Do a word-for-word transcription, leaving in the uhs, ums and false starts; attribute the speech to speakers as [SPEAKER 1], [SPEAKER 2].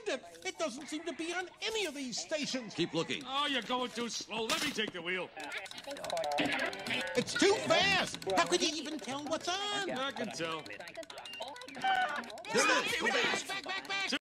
[SPEAKER 1] it. It doesn't seem to be on any of these stations.
[SPEAKER 2] Keep looking.
[SPEAKER 3] Oh, you're going too slow. Let me take the wheel.
[SPEAKER 1] It's too fast. How could you even tell what's on?
[SPEAKER 3] I can tell.
[SPEAKER 2] There it is. Go back.
[SPEAKER 1] Back, back, back.